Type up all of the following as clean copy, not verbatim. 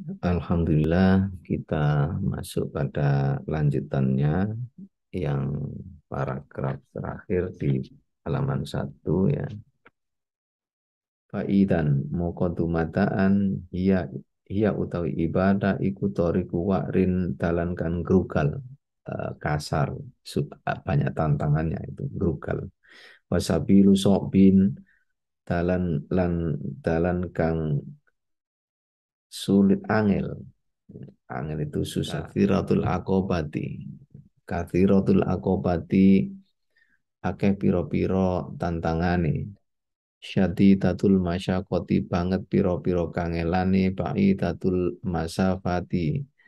Alhamdulillah kita masuk pada lanjutannya yang paragraf terakhir di halaman 1 ya. Faidan muqaddumataan hiya utawi ibadah iku toriku wakrin dalan kan grugal, kasar, banyak tantangannya itu grugal. Wasabilu sobin dalan lan dalan kang sulit angel. Angel itu susah. Kathiratul akobati akeh piro-piro tantangane. Syaddidatul masyaqati banget piro-piro kangelane, ba'idatul masafati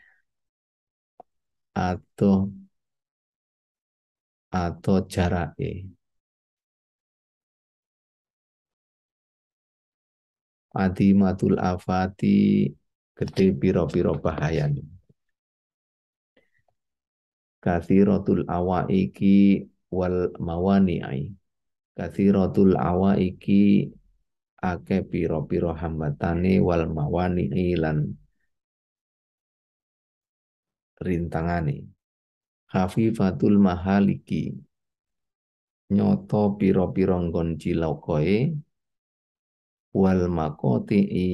atau jarake. Adimatul afati gede piro-piro bahayane. Kathiratul awaiki wal mawani'i. Kathiratul awaiki akeh piro-piro hambatane wal mawani'i lan rintangane. Khafifatul mahaliki nyoto piro-piro nggon cilokoe wal makoti'i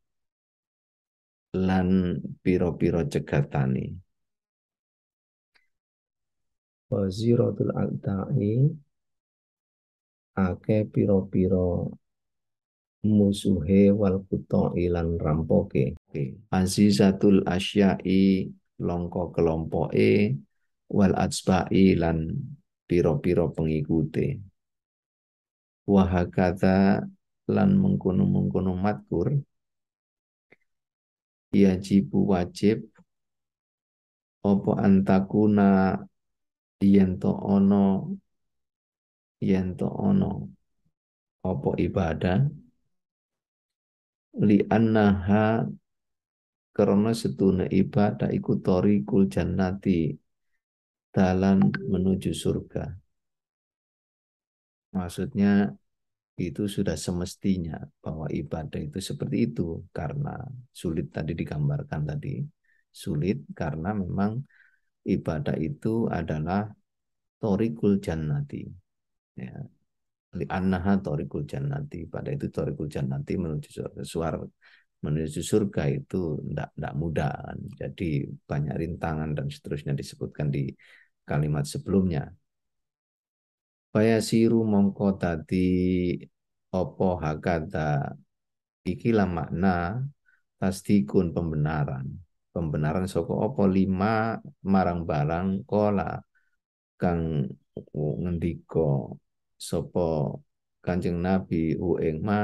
lan piro-piro cegatane. Waziratul a'da'i akeh piro-piro musuhe wal kuto ilan rampoke. Azizatul asyai longko kelompoke wal atsba'i lan piro-piro pengikute. Wahakata lan mengkono-mengkono matkur yajibu wajib opo antakuna yento ono opo ibadah li annaha karena setuna ibadah iku thoriqul jannati dalan menuju surga. Maksudnya itu sudah semestinya bahwa ibadah itu seperti itu karena sulit tadi digambarkan tadi. Sulit karena memang ibadah itu adalah thoriqul jannati. Ya. Li annaha thoriqul jannati. Pada itu thoriqul jannati menuju surga. Menuju surga itu tidak mudah kan. Jadi banyak rintangan dan seterusnya disebutkan di kalimat sebelumnya. Bayasiru mongko tadi opo hakata ikilah makna tasdikun pembenaran. Pembenaran soko opo lima marang barang kola kang ngendiko sopo Kanjeng Nabi ing ma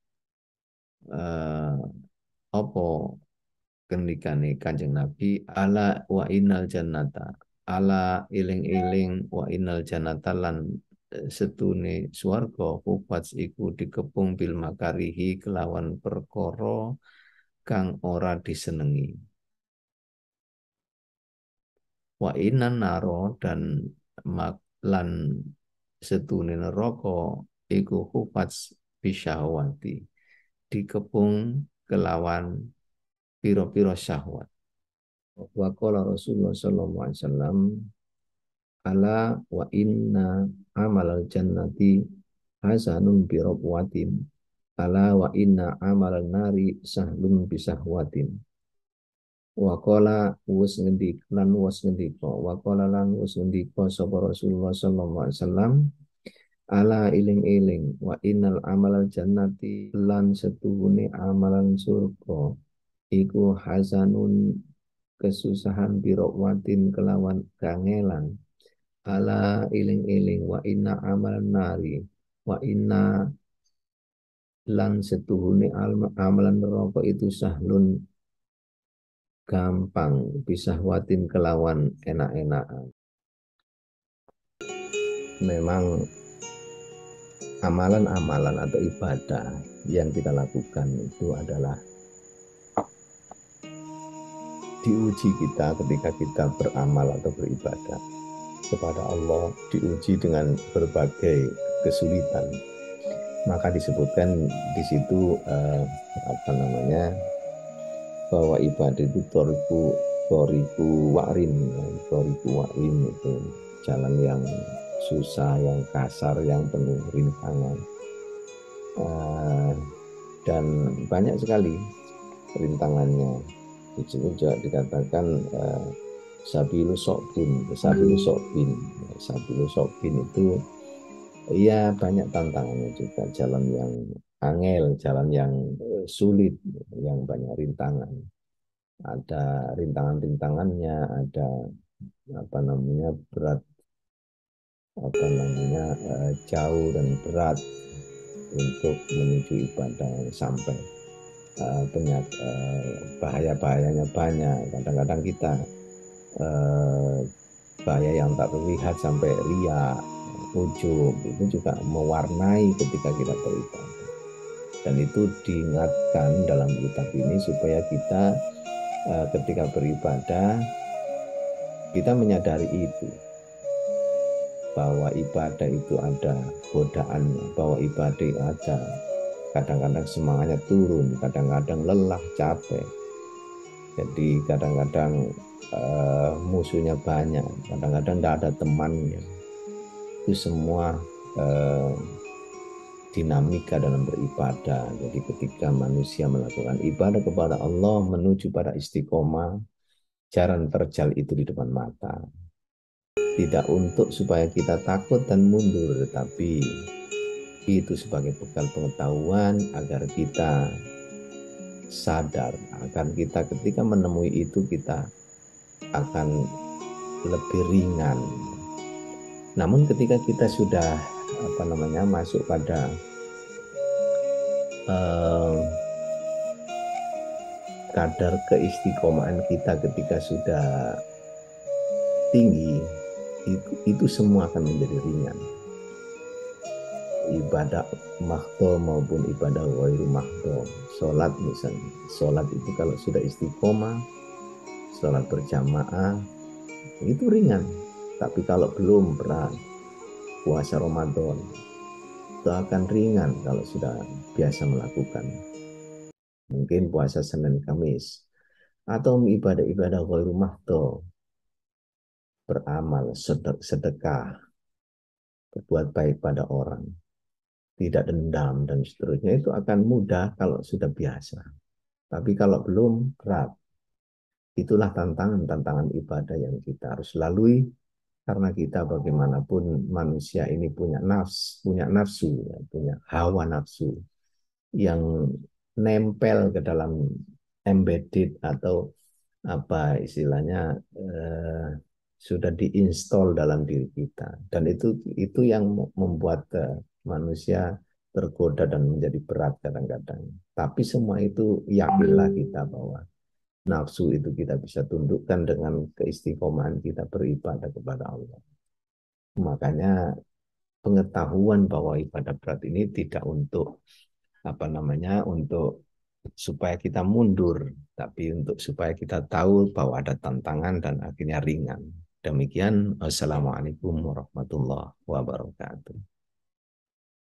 eh, opo kendikane Kanjeng Nabi ala wa innal jannata ala iling-iling wa innal jannata lan setune swarga hufats iku dikepung bil makarihi kelawan perkara kang ora disenengi. Wa innan naro dan lan setune neraka iku hufats bisyahwati dikepung kelawan piro-piro syahwat. Wa qala Rasulullah sallallahu alaihi wasallam ala wa inna amalal jannati hasanun bi rabwatin ala wa inna amalal nari sahlun bi sahwatin wa qala wus ngendik lan wus ngendika wa qala lan wus ngendika sapa Rasulullah sallallahu alaihi wasallam ala iling-iling wa innal amalal jannati lan setuhune amalan surga iku hasanun kesusahan birokwatin kelawan kangelan ala iling-iling wa inna amalan nari wa inna lan setuhune amalan neraka itu sahlun gampang bisa watin kelawan enak-enakan. Memang amalan-amalan atau ibadah yang kita lakukan itu adalah diuji kita ketika kita beramal atau beribadah kepada Allah, diuji dengan berbagai kesulitan. Maka disebutkan di situ bahwa ibadah itu toriku wakrin, ya. Toriku wakrin itu jalan yang susah, yang kasar, yang penuh rintangan. Eh, dan banyak sekali rintangannya. Di sini juga dikatakan sabilu sokbin, sabilu sokbin, sabilu sokbin itu iya banyak tantangannya juga, jalan yang angel, jalan yang sulit, yang banyak rintangan. Ada rintangan-rintangannya, ada apa namanya berat, apa namanya jauh dan berat untuk menuju ibadah yang sampai bahaya-bahayanya banyak. Kadang-kadang kita eh, bahaya yang tak terlihat sampai ria, ujub itu juga mewarnai ketika kita beribadah. Dan itu diingatkan dalam kitab ini supaya kita ketika beribadah kita menyadari itu bahwa ibadah itu ada godaannya, bahwa ibadah ada kadang-kadang semangatnya turun, kadang-kadang lelah, capek. Jadi kadang-kadang musuhnya banyak, kadang-kadang tidak ada temannya. Itu semua eh, dinamika dalam beribadah. Jadi ketika manusia melakukan ibadah kepada Allah menuju pada istiqomah, jalan terjal itu di depan mata. Tidak untuk supaya kita takut dan mundur, tetapi itu sebagai bekal pengetahuan agar kita sadar, agar kita ketika menemui itu kita akan lebih ringan. Namun ketika kita sudah apa namanya masuk pada eh, kadar keistiqomahan kita ketika sudah tinggi, itu semua akan menjadi ringan. Ibadah mahdo maupun ibadah wairu mahdo, sholat misalnya, sholat itu kalau sudah istiqomah, sholat berjamaah itu ringan. Tapi kalau belum berat, puasa Ramadan itu akan ringan kalau sudah biasa melakukan. Mungkin puasa Senin Kamis atau ibadah-ibadah ghairu mahdo, beramal, sedekah, berbuat baik pada orang, tidak dendam dan seterusnya itu akan mudah kalau sudah biasa. Tapi kalau belum berat, itulah tantangan-tantangan ibadah yang kita harus lalui karena kita bagaimanapun manusia ini punya nafsu, ya, punya hawa nafsu yang nempel ke dalam embedded atau apa istilahnya sudah diinstal dalam diri kita dan itu yang membuat manusia tergoda dan menjadi berat kadang-kadang. Tapi semua itu yakinlah kita bahwa nafsu itu kita bisa tundukkan dengan keistiqomahan kita beribadah kepada Allah. Makanya pengetahuan bahwa ibadah berat ini tidak untuk apa namanya untuk supaya kita mundur, tapi untuk supaya kita tahu bahwa ada tantangan dan akhirnya ringan. Demikian, Assalamualaikum warahmatullahi wabarakatuh.